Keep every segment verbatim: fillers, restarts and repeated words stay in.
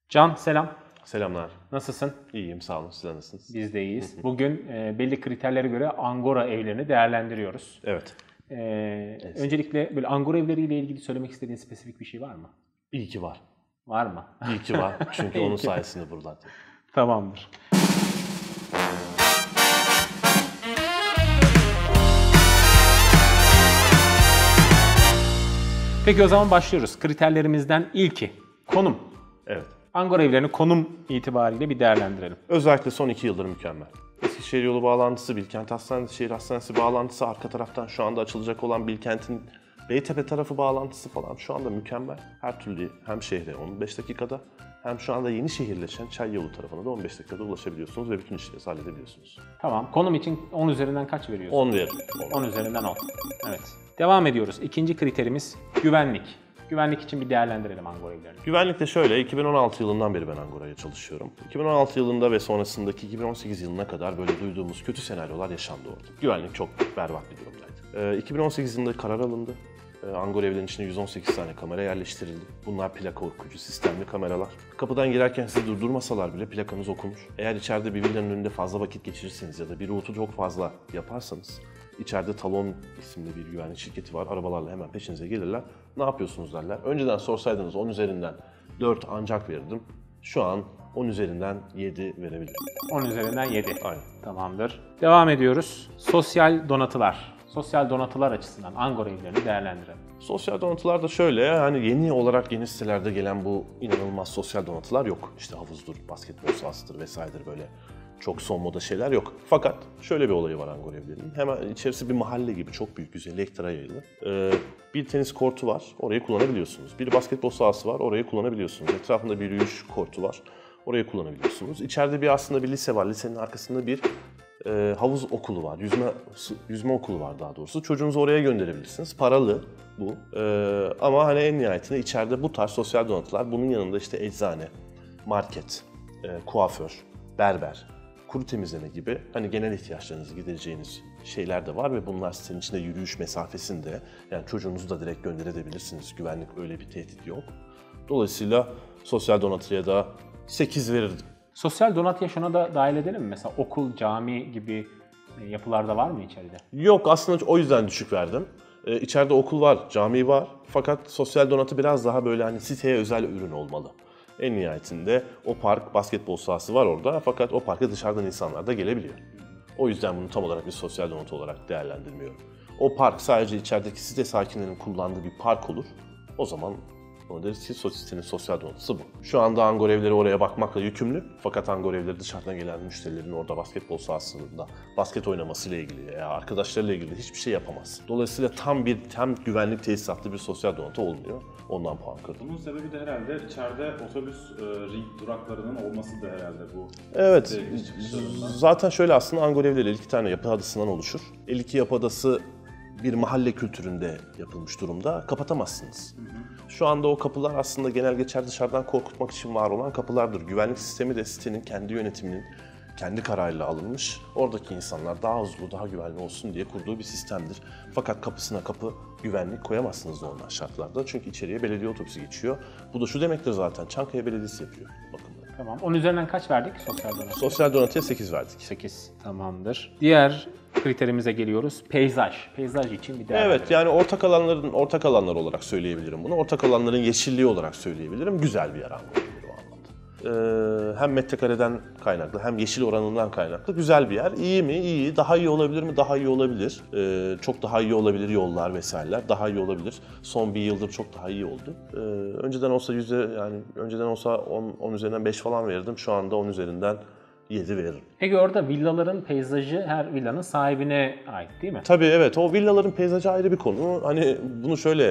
Can selam. Selamlar. Nasılsın? İyiyim, sağ olun. Siz de nasılsınız? Biz de iyiyiz. Bugün e, belli kriterlere göre Angora evlerini değerlendiriyoruz. Evet. E, evet. Öncelikle böyle Angora evleriyle ilgili söylemek istediğin spesifik bir şey var mı? İyi ki var. Var mı? İyi ki var. Çünkü onun sayesinde burada. Tamamdır. Peki o zaman başlıyoruz. Kriterlerimizden ilki konum. Evet. Angora evlerini konum itibariyle bir değerlendirelim. Özellikle son iki yıldır mükemmel. Eskişehir yolu bağlantısı, Bilkent Hastanesi, Şehir Hastanesi bağlantısı, arka taraftan şu anda açılacak olan Bilkent'in Beytepe tarafı bağlantısı falan şu anda mükemmel. Her türlü hem şehre on beş dakikada hem şu anda yeni şehirleşen Çayyolu tarafına da on beş dakikada ulaşabiliyorsunuz ve bütün işlerinizi halledebiliyorsunuz. Tamam. Konum için on üzerinden kaç veriyorsun? on veririm. on üzerinden on. Evet. Devam ediyoruz. İkinci kriterimiz güvenlik. Güvenlik için bir değerlendirelim Angora evlerini. Güvenlik de şöyle, iki bin on altı yılından beri ben Angora'ya çalışıyorum. iki bin on altı yılında ve sonrasındaki iki bin on sekiz yılına kadar böyle duyduğumuz kötü senaryolar yaşandı orada. Güvenlik çok berbat bir durumdaydı. Ee, iki bin on sekiz yılında karar alındı. Ee, Angora evlerinin içine yüz on sekiz tane kamera yerleştirildi. Bunlar plaka okuyucu sistemli kameralar. Kapıdan girerken sizi durdurmasalar bile plakanız okunur. Eğer içeride bir villanın önünde fazla vakit geçirirseniz ya da bir rutu çok fazla yaparsanız, İçeride Talon isimli bir güvenlik şirketi var. Arabalarla hemen peşinize gelirler. Ne yapıyorsunuz derler. Önceden sorsaydınız on üzerinden dört ancak verirdim. Şu an on üzerinden yedi verebilirim. on üzerinden yedi. Aynen. Tamamdır. Devam ediyoruz. Sosyal donatılar. Sosyal donatılar açısından Angora evlerini değerlendirelim. Sosyal donatılar da şöyle, hani yeni olarak yeni sitelerde gelen bu inanılmaz sosyal donatılar yok. İşte havuzdur, basketbol sahasıdır vesairedir böyle. Çok son moda şeyler yok. Fakat şöyle bir olayı var Angora evlerinin. Hemen içerisi bir mahalle gibi çok büyük, güzel, elektriğe yayılı. Ee, bir tenis kortu var, orayı kullanabiliyorsunuz. Bir basketbol sahası var, orayı kullanabiliyorsunuz. Etrafında bir yürüyüş kortu var, orayı kullanabiliyorsunuz. İçeride bir aslında bir lise var, lisenin arkasında bir e, havuz okulu var, yüzme yüzme okulu var daha doğrusu. Çocuğunuzu oraya gönderebilirsiniz. Paralı bu. Ee, ama hani en nihayetinde içeride bu tarz sosyal donatılar, bunun yanında işte eczane, market, e, kuaför, berber, kuru temizleme gibi hani genel ihtiyaçlarınızı gidereceğiniz şeyler de var ve bunlar sizin içinde yürüyüş mesafesinde, yani çocuğunuzu da direkt gönderebilirsiniz. Güvenlik öyle bir tehdit yok. Dolayısıyla sosyal donatıya da sekiz verirdim. Sosyal donatıya şuna da dahil edelim mi? Mesela okul, cami gibi yapılarda var mı içeride? Yok, aslında o yüzden düşük verdim. Ee, içeride okul var, cami var. Fakat sosyal donatı biraz daha böyle hani siteye özel ürün olmalı. En nihayetinde o park, basketbol sahası var orada fakat o parka dışarıdan insanlar da gelebiliyor. O yüzden bunu tam olarak bir sosyal donatı olarak değerlendirmiyorum. O park sadece içerideki site sakinlerinin kullandığı bir park olur. O zaman ona deriz ki sitenin sosyal donatısı bu. Şu anda Angora evleri oraya bakmakla yükümlü. Fakat Angora evleri dışarıdan gelen müşterilerin orada basketbol sahasında basket oynamasıyla ilgili veya arkadaşlarıyla ilgili hiçbir şey yapamaz. Dolayısıyla tam bir tam güvenlik tesisatlı bir sosyal donatı olmuyor. Ondan puan kırdım. Bunun sebebi de herhalde içeride otobüs e, duraklarının olması da herhalde bu. Evet. Zaten şöyle aslında Angora evleri elli iki tane yapı adasından oluşur. elli iki yapı adası bir mahalle kültüründe yapılmış durumda. Kapatamazsınız. Hı hı. Şu anda o kapılar aslında genel geçer dışarıdan korkutmak için var olan kapılardır. Güvenlik sistemi de sitenin kendi yönetiminin kendi kararıyla alınmış. Oradaki insanlar daha huzurlu, daha güvenli olsun diye kurduğu bir sistemdir. Fakat kapısına kapı güvenlik koyamazsınız normal şartlarda. Çünkü içeriye belediye otobüsü geçiyor. Bu da şu demektir zaten, Çankaya Belediyesi yapıyor bakımları. Tamam. on üzerinden kaç verdik sosyal donatıya? Sosyal donatıya sekiz verdik. sekiz. Tamamdır. Diğer kriterimize geliyoruz. Peyzaj. Peyzaj için bir değer. Evet, yani ortak alanların ortak alanlar olarak söyleyebilirim bunu. Ortak alanların yeşilliği olarak söyleyebilirim. Güzel bir yer Angora evleri o anlamda. Ee, hem metrekareden kaynaklı hem yeşil oranından kaynaklı güzel bir yer. İyi mi? İyi. Daha iyi olabilir mi? Daha iyi olabilir. Ee, çok daha iyi olabilir yollar vesaireler. Daha iyi olabilir. Son bir yıldır çok daha iyi oldu. Ee, önceden olsa yüzde yani önceden olsa on, on üzerinden beş falan verirdim. Şu anda on üzerinden yedi veririm. Peki orada villaların peyzajı her villanın sahibine ait değil mi? Tabii evet, o villaların peyzajı ayrı bir konu. Hani bunu şöyle,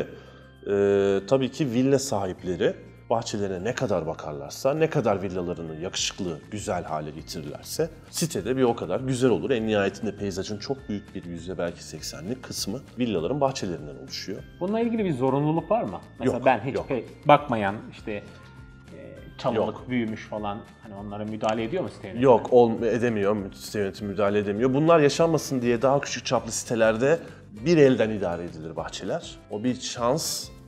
e, tabii ki villa sahipleri bahçelerine ne kadar bakarlarsa, ne kadar villalarını yakışıklı, güzel hale getirirlerse sitede bir o kadar güzel olur. En nihayetinde peyzajın çok büyük bir yüzde belki seksenlik kısmı villaların bahçelerinden oluşuyor. Bununla ilgili bir zorunluluk var mı? Mesela Yok, ben hiç yok. bakmayan işte çalılık, Yok. büyümüş falan, hani onlara müdahale ediyor mu site yönetimi? Yok, ol, edemiyor, site yönetimi müdahale edemiyor. Bunlar yaşanmasın diye daha küçük çaplı sitelerde bir elden idare edilir bahçeler. O bir şans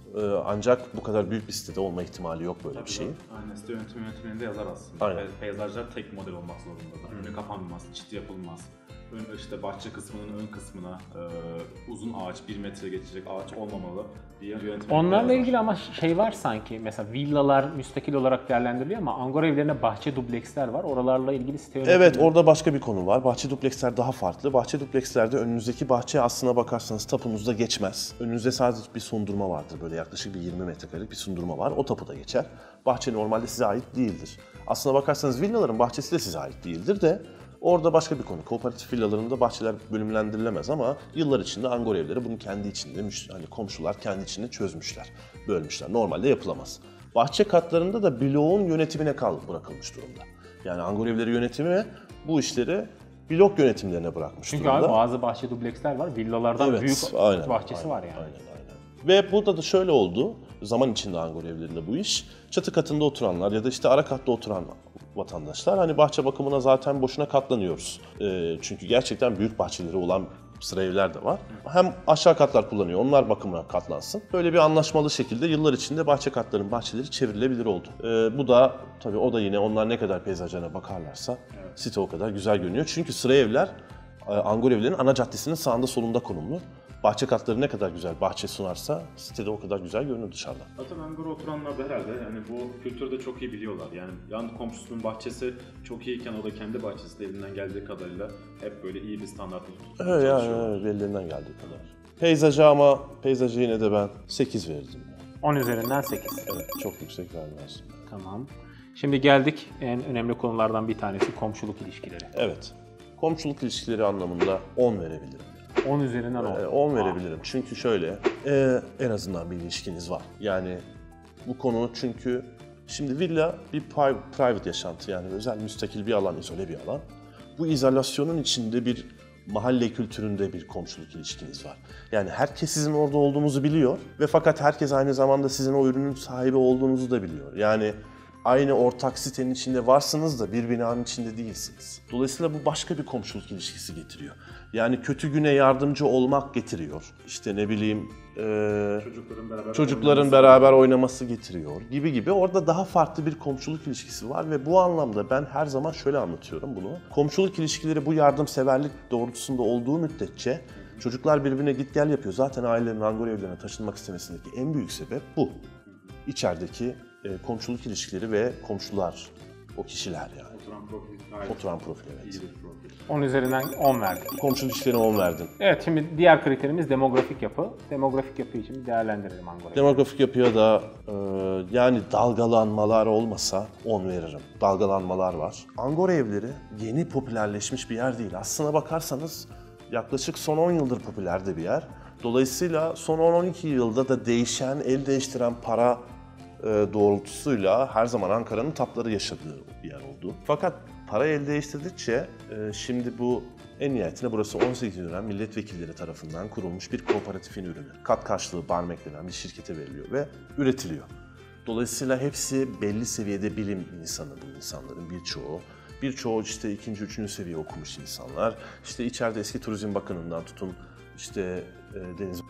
Ee, ancak bu kadar büyük bir sitede olma ihtimali yok böyle bir şeyin. Aynen, site yönetim yönetmeninde yazar aslında. Aynen. Pe- Peyzajlar tek model olmak zorunda. Önü kapanmaz, çit yapılmaz. Ön, işte bahçe kısmının ön kısmına e, uzun ağaç, bir metre geçecek ağaç olmamalı diye yönetmen. Onlarla ilgili ama şey var sanki, mesela villalar müstakil olarak değerlendiriliyor ama Angora evlerine bahçe dupleksler var. Oralarla ilgili site yönetimi. Evet, orada başka bir konu var. Bahçe dupleksler daha farklı. Bahçe duplekslerde önünüzdeki bahçe aslına bakarsanız tapunuzda geçmez. Önünüzde sadece bir sundurma vardır. Böyle yaklaşık bir yirmi metrekarelik bir sundurma var. O tapuda geçer. Bahçe normalde size ait değildir. Aslına bakarsanız villaların bahçesi de size ait değildir de orada başka bir konu. Kooperatif villalarında bahçeler bölümlendirilemez ama yıllar içinde Angora evleri bunu kendi içinde, hani komşular kendi içinde çözmüşler, bölmüşler. Normalde yapılamaz. Bahçe katlarında da bloğun yönetimine kal bırakılmış durumda. Yani Angora evleri yönetimi bu işleri blok yönetimlerine bırakmış Çünkü durumda. abi bazı bahçe dupleksler var. Villalardan Evet, büyük aynen, bahçesi aynen, var yani. Aynen, aynen. Ve burada da şöyle oldu. Zaman içinde Angora evlerinde bu iş. Çatı katında oturanlar ya da işte ara katta oturan vatandaşlar hani bahçe bakımına zaten boşuna katlanıyoruz. Ee, çünkü gerçekten büyük bahçeleri olan sıra evler de var. Hem aşağı katlar kullanıyor, onlar bakımına katlansın. Böyle bir anlaşmalı şekilde yıllar içinde bahçe katların bahçeleri çevrilebilir oldu. Ee, bu da tabii o da yine onlar ne kadar peyzajlarına bakarlarsa evet, site o kadar güzel görünüyor. Çünkü sıra evler Angora evlerinin ana caddesinin sağında solunda konumlu. Bahçe katları ne kadar güzel bahçe sunarsa sitede o kadar güzel görünür dışarıdan. Zaten Angora oturanlar da herhalde yani bu kültürü de çok iyi biliyorlar. Yani yan komşusunun bahçesi çok iyiyken o da kendi bahçesi de elinden geldiği kadarıyla hep böyle iyi bir standartta tutmaya Evet çalışıyorlar. yani evet, ellerinden geldiği kadar. Peyzajı ama peyzajı yine de ben sekiz verirdim. on üzerinden sekiz. Evet, çok yüksek vermezdim. Tamam. Şimdi geldik en önemli konulardan bir tanesi komşuluk ilişkileri. Evet. Komşuluk ilişkileri anlamında on verebilirim. on üzerinden on. Ee, on verebilirim. Çünkü şöyle, e, en azından bir ilişkiniz var. Yani bu konu çünkü şimdi villa bir private yaşantı yani özel müstakil bir alan, izole bir alan. Bu izolasyonun içinde bir mahalle kültüründe bir komşuluk ilişkiniz var. Yani herkes sizin orada olduğunuzu biliyor ve fakat herkes aynı zamanda sizin o ürünün sahibi olduğunuzu da biliyor. Yani aynı ortak sitenin içinde varsınız da bir binanın içinde değilsiniz. Dolayısıyla bu başka bir komşuluk ilişkisi getiriyor. Yani kötü güne yardımcı olmak getiriyor. İşte ne bileyim e, Çocukların beraber çocukların oynaması. beraber oynaması getiriyor gibi gibi. Orada daha farklı bir komşuluk ilişkisi var ve bu anlamda ben her zaman şöyle anlatıyorum bunu. Komşuluk ilişkileri bu yardımseverlik doğrultusunda olduğu müddetçe çocuklar birbirine git gel yapıyor. Zaten ailelerin Angora evlerine taşınmak istemesindeki en büyük sebep bu. İçerideki e, komşuluk ilişkileri ve komşular, o kişiler yani. Oturan profil gayet Oturan profil, evet. iyi bir profil. on üzerinden on verdik. Komşuluk ilişkilerine on verdim. Evet, şimdi diğer kriterimiz demografik yapı. Demografik yapı için bir değerlendirelim Angora'yı. Demografik yapıya da e, yani dalgalanmalar olmasa on veririm. Dalgalanmalar var. Angora evleri yeni popülerleşmiş bir yer değil. Aslına bakarsanız yaklaşık son on yıldır popüler de bir yer. Dolayısıyla son on on iki yılda da değişen, el değiştiren para e, doğrultusuyla her zaman Ankara'nın tapları yaşadığı bir yer oldu. Fakat para el değiştirdikçe e, şimdi bu en nihayetinde burası on sekizinci dönem milletvekilleri tarafından kurulmuş bir kooperatifin ürünü. Kat karşılığı Barmek denen bir şirkete veriliyor ve üretiliyor. Dolayısıyla hepsi belli seviyede bilim insanı bu insanların birçoğu. Birçoğu işte ikinci, üçüncü seviye okumuş insanlar. İşte içeride eski Turizm Bakanı'ndan tutun işte e, Deniz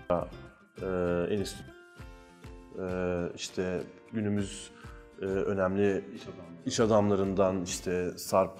e, Enstitü, e, işte günümüz e, önemli İş adamları. iş adamlarından işte Sarp,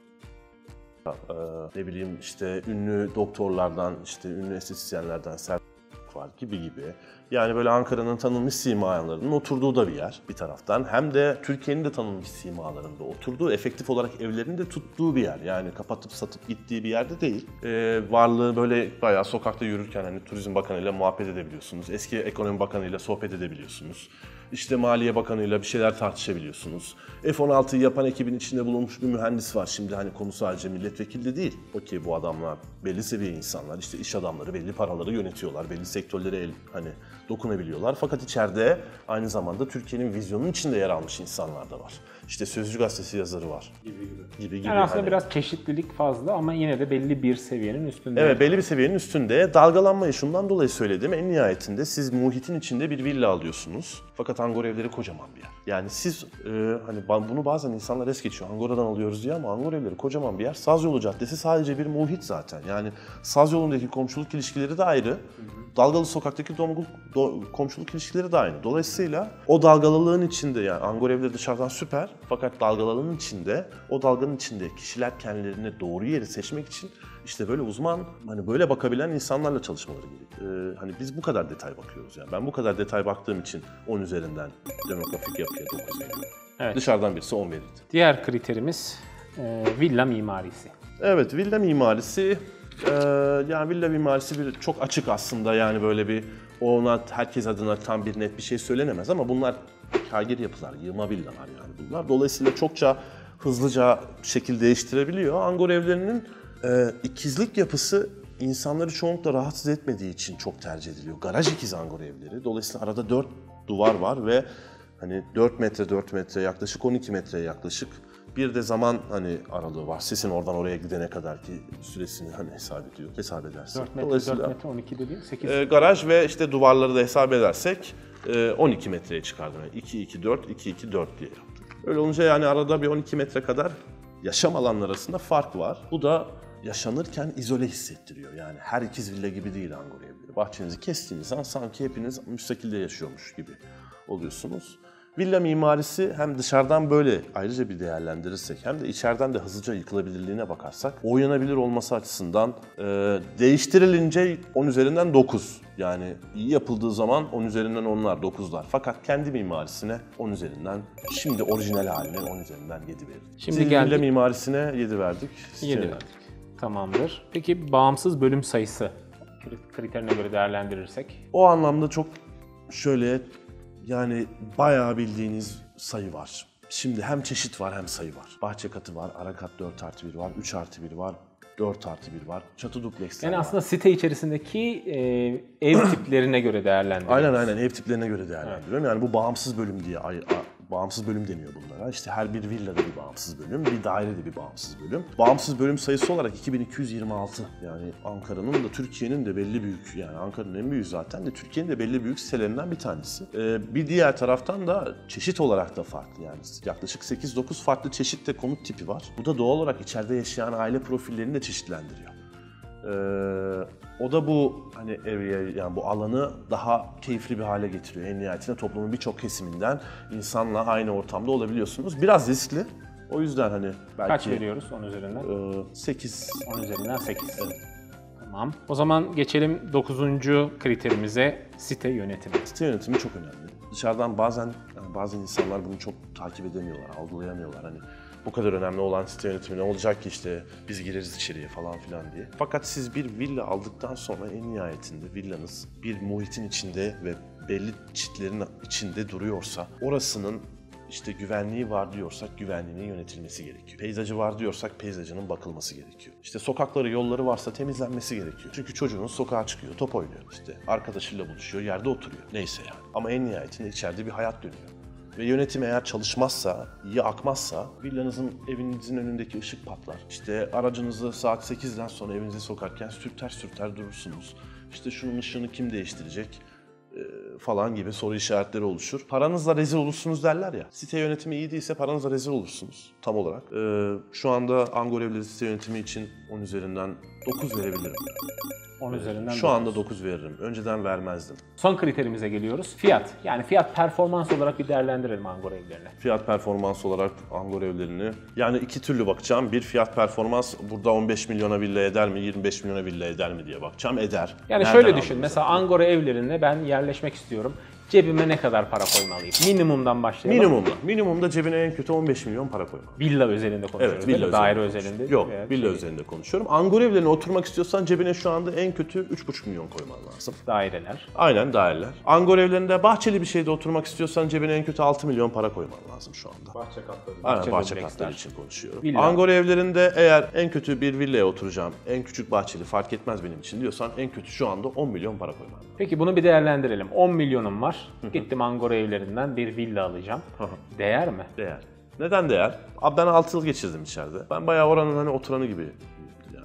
e, ne bileyim işte ünlü doktorlardan, işte ünlü estetisyenlerden Serp var gibi gibi. Yani böyle Ankara'nın tanınmış simalarının oturduğu da bir yer bir taraftan. Hem de Türkiye'nin de tanınmış simalarında oturduğu, efektif olarak evlerini de tuttuğu bir yer. Yani kapatıp satıp gittiği bir yerde değil. Ee, varlığı böyle bayağı sokakta yürürken hani Turizm Bakanı'yla muhabbet edebiliyorsunuz. Eski Ekonomi Bakanı'yla sohbet edebiliyorsunuz. İşte Maliye Bakanı'yla bir şeyler tartışabiliyorsunuz. F on altıyı yapan ekibin içinde bulunmuş bir mühendis var. Şimdi hani konu sadece milletvekili de değil. Okey, bu adamlar belli seviye insanlar, işte iş adamları, belli paraları yönetiyorlar, belli sektörlere el, hani dokunabiliyorlar. Fakat içeride aynı zamanda Türkiye'nin vizyonunun içinde yer almış insanlar da var. İşte Sözcü Gazetesi yazarı var. Gibi gibi. Gibi gibi. Yani aslında hani. biraz çeşitlilik fazla ama yine de belli bir seviyenin üstünde. Evet, belli bir seviyenin üstünde. Dalgalanmayı şundan dolayı söyledim. En nihayetinde siz muhitin içinde bir villa alıyorsunuz. Fakat Angora evleri kocaman bir yer. Yani siz e, hani bunu bazen insanlar es geçiyor. Angora'dan alıyoruz diye ama Angora evleri kocaman bir yer. Saz Yolu Caddesi sadece bir muhit zaten. Yani Saz Yolu'ndaki komşuluk ilişkileri de ayrı. Hı hı. dalgalı sokaktaki domgul, do, komşuluk ilişkileri de aynı. Dolayısıyla o dalgalılığın içinde, yani Angora evleri dışarıdan süper fakat dalgalılığın içinde, o dalganın içinde kişiler kendilerine doğru yeri seçmek için işte böyle uzman, hani böyle bakabilen insanlarla çalışmaları gerekiyor. Ee, hani biz bu kadar detay bakıyoruz yani. Ben bu kadar detay baktığım için on üzerinden demografik yapıya dokuz veriyorum. Evet. Dışarıdan birisi on verirdi. Diğer kriterimiz e, villa mimarisi. Evet, villa mimarisi, e, yani villa mimarisi bir çok açık aslında, yani böyle bir ona herkes adına tam bir net bir şey söylenemez ama bunlar kâgir yapılar, yığma villalar yani bunlar. Dolayısıyla çokça hızlıca şekil değiştirebiliyor. Angora evlerinin e, ikizlik yapısı insanları çoğunlukla rahatsız etmediği için çok tercih ediliyor. Garaj ikiz Angora evleri. Dolayısıyla arada dört duvar var ve hani dört metre dört metre yaklaşık on iki metreye yaklaşık bir de zaman hani aralığı var. Sesin oradan oraya gidene kadar ki süresini hani hesap ediyor. Hesap edersin. dört metre, dört metre, on iki dediğin sekiz. E, garaj ve işte duvarları da hesap edersek e, on iki metreye çıkardım. Yani iki iki dört, iki iki dört diye yaptım. Öyle olunca yani arada bir on iki metre kadar yaşam alanları arasında fark var. Bu da yaşanırken izole hissettiriyor. Yani her ikiz villa gibi değil Angora evleri. Bahçenizi kestiğiniz an sanki hepiniz müstakilde yaşıyormuş gibi oluyorsunuz. Villa mimarisi hem dışarıdan böyle ayrıca bir değerlendirirsek hem de içeriden de hızlıca yıkılabilirliğine bakarsak oynanabilir olması açısından e, değiştirilince on üzerinden dokuz. Yani iyi yapıldığı zaman on üzerinden onlar, dokuzlar. Fakat kendi mimarisine on üzerinden, şimdi orijinal haline on üzerinden yedi verdik. Şimdi Siz geldik. villa mimarisine yedi verdik. yedi verdik. Tamamdır. Peki bağımsız bölüm sayısı kriterine göre değerlendirirsek? O anlamda çok şöyle, yani bayağı bildiğiniz sayı var. Şimdi hem çeşit var hem sayı var. Bahçe katı var, ara kat dört artı bir var, üç artı bir var, dört artı bir var, çatı dupleksler Yani var. aslında site içerisindeki e, ev tiplerine göre değerlendiriyoruz. Aynen aynen ev tiplerine göre değerlendiriyorum. Yani bu bağımsız bölüm diye, ay, a, bağımsız bölüm deniyor bunlara. İşte her bir villada bir bağımsız bölüm, bir dairede bir bağımsız bölüm. Bağımsız bölüm sayısı olarak iki bin iki yüz yirmi altı. Yani Ankara'nın da Türkiye'nin de belli büyük, yani Ankara'nın en büyüğü zaten de Türkiye'nin de belli büyük sitelerinden bir tanesi. Ee, bir diğer taraftan da çeşit olarak da farklı, yani yaklaşık sekiz dokuz farklı çeşitte konut tipi var. Bu da doğal olarak içeride yaşayan aile profillerini de çeşitlendiriyor. Ee, o da bu hani evi, yani bu alanı daha keyifli bir hale getiriyor. En nihayetinde toplumun birçok kesiminden insanla aynı ortamda olabiliyorsunuz. Biraz riskli. O yüzden hani belki... Kaç veriyoruz on üzerinden? E, sekiz. on üzerinden sekiz. Evet. Tamam. O zaman geçelim dokuzuncu kriterimize, site yönetimi. Site yönetimi çok önemli. Dışarıdan bazen yani bazen insanlar bunu çok takip edemiyorlar, algılayamıyorlar. Hani bu kadar önemli olan site yönetimi ne olacak ki işte biz gireriz içeriye falan filan diye. Fakat siz bir villa aldıktan sonra en nihayetinde villanız bir muhitin içinde ve belli çitlerin içinde duruyorsa orasının işte güvenliği var diyorsak güvenliğinin yönetilmesi gerekiyor. Peyzajı var diyorsak peyzajının bakılması gerekiyor. İşte sokakları, yolları varsa temizlenmesi gerekiyor. Çünkü çocuğunuz sokağa çıkıyor, top oynuyor, işte arkadaşıyla buluşuyor, yerde oturuyor. Neyse yani. Ama en nihayetinde içeride bir hayat dönüyor. Ve yönetim eğer çalışmazsa, iyi akmazsa villanızın, evinizin önündeki ışık patlar. İşte aracınızı saat sekizden sonra evinize sokarken sürter sürter durursunuz. İşte şunun ışığını kim değiştirecek e, falan gibi soru işaretleri oluşur. Paranızla rezil olursunuz derler ya. Site yönetimi iyi değilse paranızla rezil olursunuz tam olarak. E, şu anda Angora evleri site yönetimi için on üzerinden dokuz verebilirim. on üzerinden Şu dokuz. anda dokuz veririm. Önceden vermezdim. Son kriterimize geliyoruz. Fiyat. Yani fiyat performans olarak bir değerlendirelim Angora evlerini. Fiyat performans olarak Angora evlerini yani iki türlü bakacağım. Bir fiyat performans burada on beş milyona villa eder mi, yirmi beş milyona villa eder mi diye bakacağım. Eder. Yani Nereden şöyle düşün. aldınız Mesela zaten? Angora evlerine ben yerleşmek istiyorum. Cebime ne kadar para koymalıyım? Minimumdan başlayalım. Minimumda. Minimumda cebine en kötü on beş milyon para koymak. Villa özelinde konuşuyoruz. Evet, değil villa mi? Daire özelinde. özelinde. Yok, veya villa şey, özelinde konuşuyorum. Angora evlerine oturmak istiyorsan cebine şu anda en kötü üç buçuk milyon koyman lazım. Daireler. Aynen daireler. Angora evlerinde bahçeli bir şeyde oturmak istiyorsan cebine en kötü altı milyon para koyman lazım şu anda. Bahçe katları. Aynen Bahçe bahçe dupleksler. katları için konuşuyorum. Villa. Angora evlerinde eğer en kötü bir villaya oturacağım, en küçük bahçeli fark etmez benim için diyorsan en kötü şu anda on milyon para koyman lazım. Peki bunu bir değerlendirelim. on milyonum var. Gittim Angora evlerinden bir villa alacağım. Değer mi? Değer. Neden değer? Abi ben altı yıl geçirdim içeride. Ben bayağı oranın hani oturanı gibi yani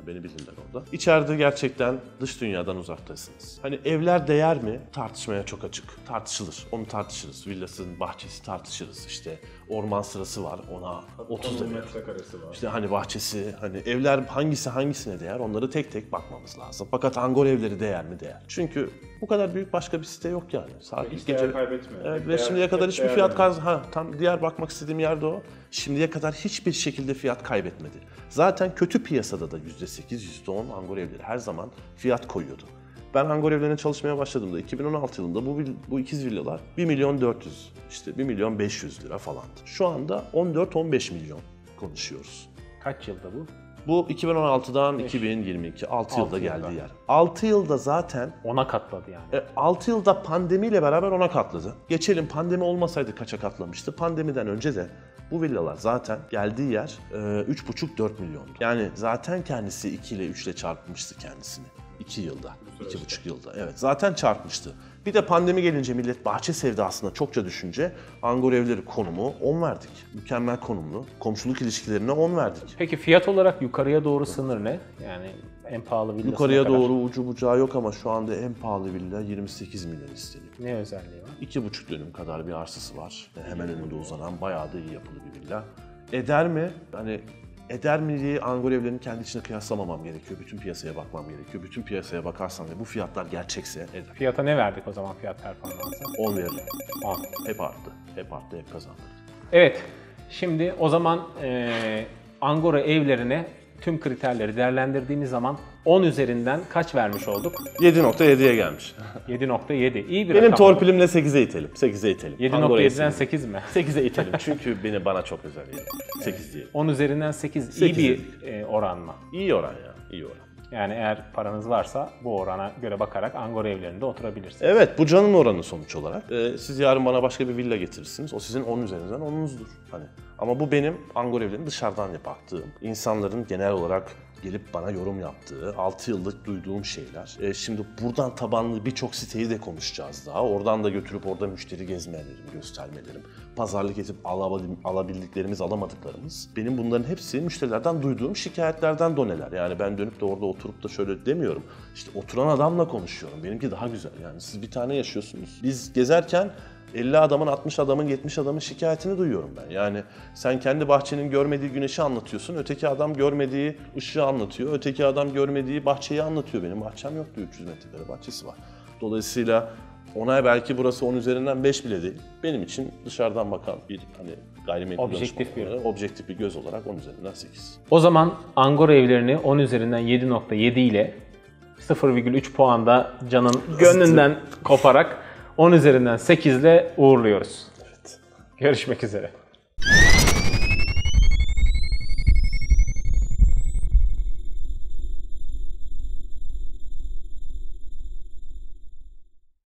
beni bilirler orada. İçeride gerçekten dış dünyadan uzaktasınız. Hani evler değer mi? Tartışmaya çok açık. Tartışılır. Onu tartışırız. Villasının bahçesi tartışırız. İşte orman sırası var. Ona otuz da metrekaresi var. İşte hani bahçesi, hani evler hangisi hangisine değer onları tek tek bakmamız lazım. Fakat Angora evleri değer mi? Değer. Çünkü bu kadar büyük başka bir site yok yani. Sadece Hiç değer kaybetmiyor. Evet, Hep ve değer- şimdiye kadar hep hiçbir değer fiyat veriyor. kaz ha tam diğer bakmak istediğim yerde o. Şimdiye kadar hiçbir şekilde fiyat kaybetmedi. Zaten kötü piyasada da yüzde sekiz, yüzde on Angora evleri her zaman fiyat koyuyordu. Ben Angora evlerine çalışmaya başladığımda iki bin on altı yılında bu vill- bu ikiz villalar bir milyon dört yüz, işte bir milyon beş yüz lira falandı. Şu anda on dört on beş milyon konuşuyoruz. Kaç yılda bu? Bu iki bin on altıdan Beş. iki bin yirmi iki, altı yılda Altı geldiği yılda. yer. altı yılda zaten Ona katladı yani. E, altı yılda pandemiyle beraber ona katladı. Geçelim, pandemi olmasaydı kaça katlamıştı? Pandemiden önce de bu villalar zaten geldiği yer e, üç buçuk dört milyondu. Yani zaten kendisi iki ile üç ile çarpmıştı kendisini. iki yılda, iki buçuk yılda. Evet, zaten çarpmıştı. Bir de pandemi gelince millet bahçe sevdasına çokça düşünce Angora evleri konumu on verdik. Mükemmel konumlu. Komşuluk ilişkilerine on verdik. Peki fiyat olarak yukarıya doğru sınır ne? Yani en pahalı villasına Yukarıya kadar. doğru ucu bucağı yok ama şu anda en pahalı villa yirmi sekiz milyon isteniyor. Ne özelliği var? İki buçuk dönüm kadar bir arsası var. Hemen önünde uzanan bayağı da iyi yapılı bir villa. Eder mi? Hani eder mi diye Angora evlerini kendi içine kıyaslamamam gerekiyor. Bütün piyasaya bakmam gerekiyor. Bütün piyasaya bakarsam ve bu fiyatlar gerçekse eder. Fiyata ne verdik o zaman fiyat performansı? on veririm. on. Hep arttı. Hep arttı, hep kazandı. Evet, şimdi o zaman eee Angora evlerine tüm kriterleri değerlendirdiğimiz zaman on üzerinden kaç vermiş olduk? yedi nokta yediye gelmiş. yedi nokta yedi. İyi bir Benim rakam. torpilimle sekize itelim. sekize itelim. yedi Angora nokta yediden evsini. sekiz mi? sekize itelim çünkü beni bana çok özel yani. sekiz diyelim. on üzerinden sekiz iyi sekiz bir e, oran mı? İyi oran ya, iyi oran. Yani eğer paranız varsa bu orana göre bakarak Angora evlerinde oturabilirsiniz. Evet, bu canın oranı sonuç olarak. Ee, siz yarın bana başka bir villa getirirsiniz. O sizin on üzerinden onunuzdur. Hani. Ama bu benim Angora evlerini dışarıdan baktığım, insanların genel olarak gelip bana yorum yaptığı, altı yıllık duyduğum şeyler. Ee, şimdi buradan tabanlı birçok siteyi de konuşacağız daha. Oradan da götürüp orada müşteri gezmelerim, göstermelerim. Pazarlık edip alabildim- alabildiklerimiz, alamadıklarımız. Benim bunların hepsi müşterilerden duyduğum şikayetlerden doneler. Yani ben dönüp de orada oturup da şöyle demiyorum. İşte oturan adamla konuşuyorum. Benimki daha güzel. Yani siz bir tane yaşıyorsunuz. Biz gezerken elli adamın, altmış adamın, yetmiş adamın şikayetini duyuyorum ben. Yani sen kendi bahçenin görmediği güneşi anlatıyorsun, öteki adam görmediği ışığı anlatıyor, öteki adam görmediği bahçeyi anlatıyor. Benim bahçem yoktu, üç yüz metrekare bahçesi var. Dolayısıyla ona belki burası on üzerinden beş bile değil. Benim için dışarıdan bakan bir hani gayrimenkul Objektif bir- danışmanı, objektif bir göz olarak on üzerinden sekiz. O zaman Angora evlerini on üzerinden yedi nokta yedi ile sıfır virgül üç puanda Can'ın gönlünden koparak on üzerinden sekiz ile uğurluyoruz. Evet. Görüşmek üzere.